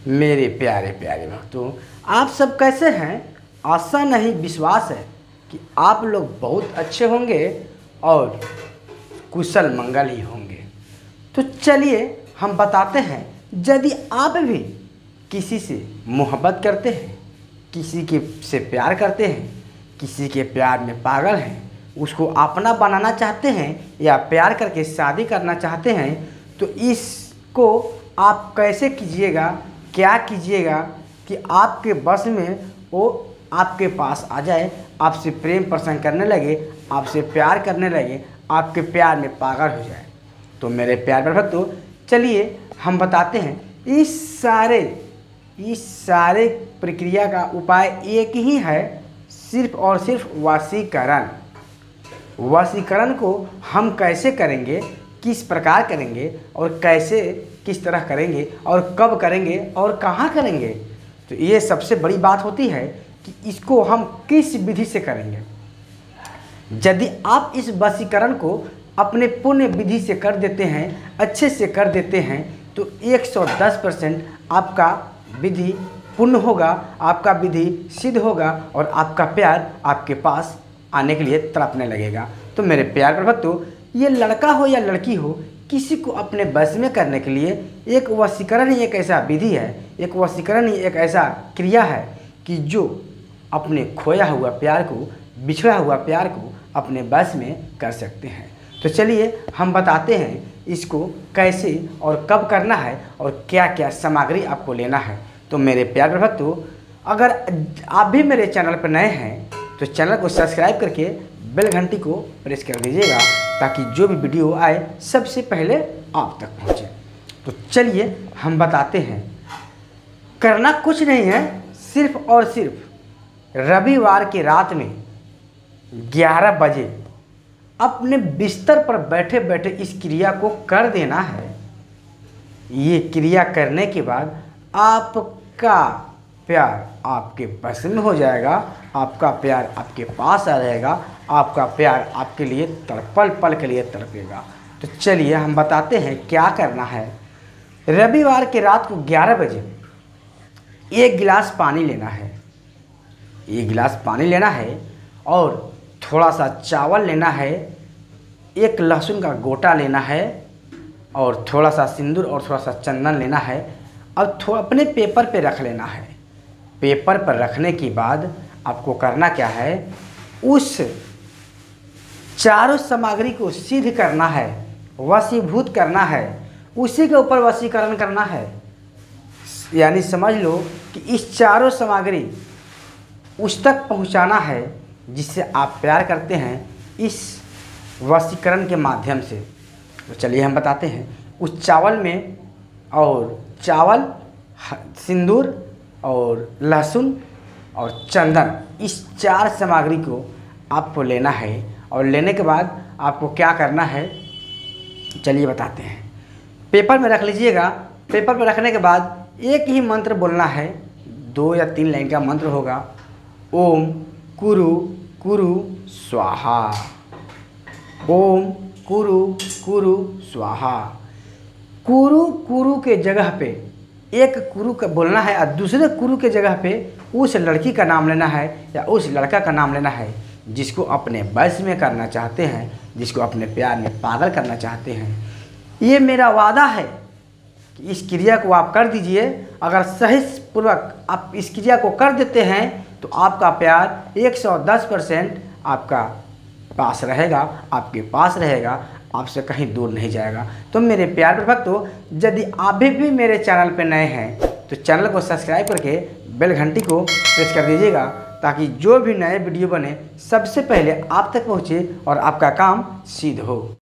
मेरे प्यारे प्यारे भक्तों, आप सब कैसे हैं? आशा नहीं विश्वास है कि आप लोग बहुत अच्छे होंगे और कुशल मंगल ही होंगे। तो चलिए हम बताते हैं, यदि आप भी किसी से मोहब्बत करते हैं, किसी के से प्यार करते हैं, किसी के प्यार में पागल हैं, उसको अपना बनाना चाहते हैं या प्यार करके शादी करना चाहते हैं, तो इसको आप कैसे कीजिएगा, क्या कीजिएगा कि आपके बस में वो आपके पास आ जाए, आपसे प्रेम प्रसंग करने लगे, आपसे प्यार करने लगे, आपके प्यार में पागल हो जाए। तो मेरे प्यार भक्तों, चलिए हम बताते हैं इस सारे प्रक्रिया का उपाय एक ही है, सिर्फ और सिर्फ वशीकरण। वशीकरण को हम कैसे करेंगे, किस प्रकार करेंगे और कैसे किस तरह करेंगे और कब करेंगे और कहाँ करेंगे, तो ये सबसे बड़ी बात होती है कि इसको हम किस विधि से करेंगे। यदि आप इस वशीकरण को अपने पुण्य विधि से कर देते हैं, अच्छे से कर देते हैं, तो 110% आपका विधि पूर्ण होगा, आपका विधि सिद्ध होगा और आपका प्यार आपके पास आने के लिए तड़पने लगेगा। तो मेरे प्यार भक्तों, ये लड़का हो या लड़की हो, किसी को अपने बस में करने के लिए एक वशीकरण ही एक ऐसा विधि है, एक वशीकरण ही एक ऐसा क्रिया है कि जो अपने खोया हुआ प्यार को, बिछड़ा हुआ प्यार को अपने बस में कर सकते हैं। तो चलिए हम बताते हैं इसको कैसे और कब करना है और क्या क्या सामग्री आपको लेना है। तो मेरे प्यार भक्तों, अगर आप भी मेरे चैनल पर नए हैं तो चैनल को सब्सक्राइब करके बेल घंटी को प्रेस कर दीजिएगा, ताकि जो भी वीडियो आए सबसे पहले आप तक पहुंचे। तो चलिए हम बताते हैं, करना कुछ नहीं है, सिर्फ और सिर्फ रविवार की रात में 11 बजे अपने बिस्तर पर बैठे बैठे इस क्रिया को कर देना है। ये क्रिया करने के बाद आपका प्यार आपके बस में हो जाएगा, आपका प्यार आपके पास आ रहेगा, आपका प्यार आपके लिए तड़पल पल के लिए तड़पेगा। तो चलिए हम बताते हैं क्या करना है। रविवार की रात को 11 बजे 1 गिलास पानी लेना है, 1 गिलास पानी लेना है और थोड़ा सा चावल लेना है, 1 लहसुन का गोटा लेना है और थोड़ा सा सिंदूर और थोड़ा सा चंदन लेना है। अब थोड़ा अपने पेपर पे रख लेना है। पेपर पर रखने के बाद आपको करना क्या है, उस चारों सामग्री को सिद्ध करना है, वशीभूत करना है, उसी के ऊपर वशीकरण करना है। यानी समझ लो कि इस चारों सामग्री उस तक पहुंचाना है जिससे आप प्यार करते हैं, इस वशीकरण के माध्यम से। तो चलिए हम बताते हैं, उस चावल में और चावल, सिंदूर और लहसुन और चंदन, इस 4 सामग्री को आपको लेना है। और लेने के बाद आपको क्या करना है, चलिए बताते हैं। पेपर में रख लीजिएगा। पेपर पर रखने के बाद एक ही मंत्र बोलना है, 2 या 3 लाइन का मंत्र होगा। ओम कुरु कुरु स्वाहा, ओम कुरु कुरु स्वाहा। कुरु कुरु के जगह पे एक कुरु का बोलना है और दूसरे कुरु के जगह पे उस लड़की का नाम लेना है या उस लड़का का नाम लेना है जिसको अपने बस में करना चाहते हैं, जिसको अपने प्यार में पागल करना चाहते हैं। ये मेरा वादा है कि इस क्रिया को आप कर दीजिए। अगर सही पूर्वक आप इस क्रिया को कर देते हैं तो आपका प्यार 110% आपका पास रहेगा, आपके पास रहेगा, आपसे कहीं दूर नहीं जाएगा। तो मेरे प्यार भक्तों, यदि आप भी मेरे चैनल पर नए हैं तो चैनल को सब्सक्राइब करके बेल घंटी को प्रेस कर दीजिएगा, ताकि जो भी नए वीडियो बने सबसे पहले आप तक पहुँचे और आपका काम सिद्ध हो।